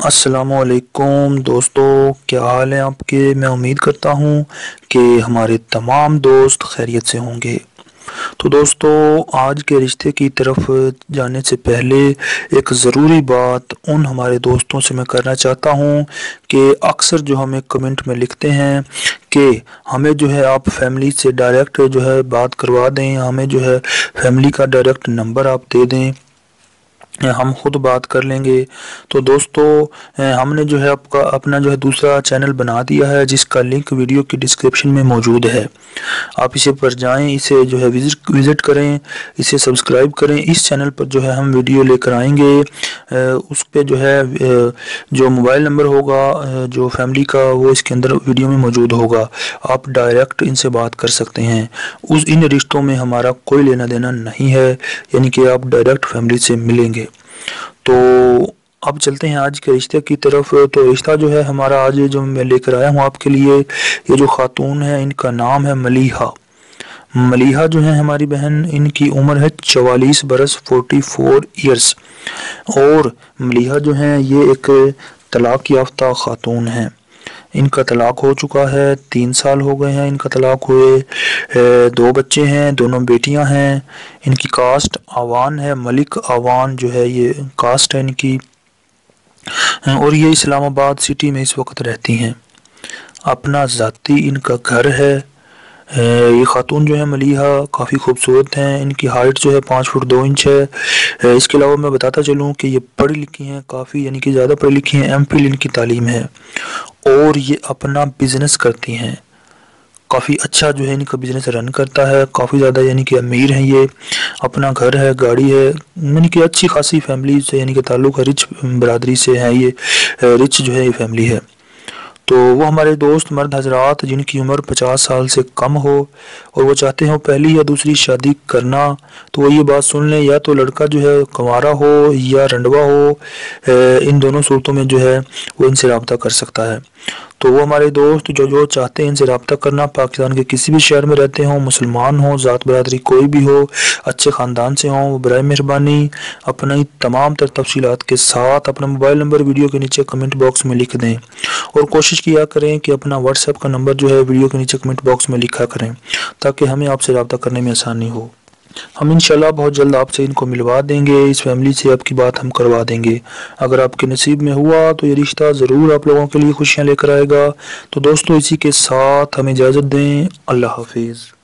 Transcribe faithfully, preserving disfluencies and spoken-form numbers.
السلام علیکم دوستو، کیا حال ہے آپ کے؟ میں امید کرتا ہوں کہ ہمارے تمام دوست خیریت سے ہوں گے۔ تو دوستو، آج کے رشتے کی طرف جانے سے پہلے ایک ضروری بات ان ہمارے دوستوں سے میں کرنا چاہتا ہوں کہ اکثر جو ہمیں کمنٹ میں لکھتے ہیں کہ ہمیں جو ہے آپ فیملی سے ڈائریکٹ جو ہے بات کروا دیں، ہمیں جو ہے فیملی کا ڈائریکٹ نمبر آپ دے دیں، ہم خود بات کر لیں گے۔ تو دوستو، ہم نے جو ہے آپ کا اپنا جو ہے دوسرا چینل بنا دیا ہے، جس کا لنک ویڈیو کی ڈسکرپشن میں موجود ہے۔ آپ اسے پر جائیں، اسے جو ہے وزٹ کریں، اسے سبسکرائب کریں۔ اس چینل پر جو ہے ہم ویڈیو لے کر آئیں گے، اس پہ جو ہے جو موبائل نمبر ہوگا جو فیملی کا، وہ اس کے اندر ویڈیو میں موجود ہوگا۔ آپ ڈائریکٹ ان سے بات کر سکتے ہیں۔ اس ان رشتوں میں ہمارا کوئی لینا دینا نہیں ہے، یعنی کہ آپ ڈائریکٹ فیملی سے ملیں گے۔ تو اب چلتے ہیں آج کے رشتے کی طرف۔ تو رشتہ جو ہے ہمارا آج جو میں لے کر آیا ہوں آپ کے لیے، یہ جو خاتون ہے ان کا نام ہے ملیحہ۔ ملیحہ جو ہے ہماری بہن، ان کی عمر ہے چوالیس برس، فورٹی فور ایئرس، اور ملیحہ جو ہیں یہ ایک طلاق یافتہ خاتون ہیں۔ ان کا طلاق ہو چکا ہے، تین سال ہو گئے ہیں ان کا طلاق ہوئے۔ دو بچے ہیں، دونوں بیٹیاں ہیں۔ ان کی کاسٹ آوان ہے، ملک آوان جو ہے یہ کاسٹ ہے ان کی، اور یہ اسلام آباد سٹی میں اس وقت رہتی ہیں۔ اپنا ذاتی ان کا گھر ہے۔ یہ خاتون جو ہے ملیحہ کافی خوبصورت ہیں۔ ان کی ہائٹ جو ہے پانچ فٹ دو انچ ہے۔ اس کے علاوہ میں بتاتا چلوں کہ یہ پڑھی لکھی ہیں کافی، یعنی کہ زیادہ پڑھی لکھی ہیں، ایم فل ان کی تعلیم ہے، اور یہ اپنا بزنس کرتی ہیں۔ کافی اچھا جو ہے ان کا بزنس رن کرتا ہے، کافی زیادہ یعنی کہ امیر ہیں یہ، اپنا گھر ہے، گاڑی ہے، یعنی کہ اچھی خاصی فیملی سے یعنی کہ تعلق ہے، رچ برادری سے ہے یہ، رچ جو ہے یہ فیملی ہے۔ تو وہ ہمارے دوست مرد حضرات جن کی عمر پچاس سال سے کم ہو اور وہ چاہتے ہیں پہلی یا دوسری شادی کرنا، تو وہ یہ بات سن لیں، یا تو لڑکا جو ہے کنوارا ہو یا رنڈوا ہو، ان دونوں صورتوں میں جو ہے وہ ان سے رابطہ کر سکتا ہے۔ تو وہ ہمارے دوست جو جو چاہتے ہیں ان سے رابطہ کرنا، پاکستان کے کسی بھی شہر میں رہتے ہوں، مسلمان ہوں، ذات برادری کوئی بھی ہو، اچھے خاندان سے ہوں، وہ برائے مہربانی اپنی تمام تر تفصیلات کے ساتھ اپنا موبائل نمبر ویڈیو کے نیچے کمنٹ باکس میں لکھ دیں، اور کوشش کیا کریں کہ اپنا واٹس ایپ کا نمبر جو ہے ویڈیو کے نیچے کمنٹ باکس میں لکھا کریں، تاکہ ہمیں آپ سے رابطہ کرنے میں آسانی ہو۔ ہم انشاءاللہ بہت جلد آپ سے ان کو ملوا دیں گے، اس فیملی سے آپ کی بات ہم کروا دیں گے۔ اگر آپ کے نصیب میں ہوا تو یہ رشتہ ضرور آپ لوگوں کے لیے خوشیاں لے کر آئے گا۔ تو دوستو، اسی کے ساتھ ہمیں اجازت دیں، اللہ حافظ۔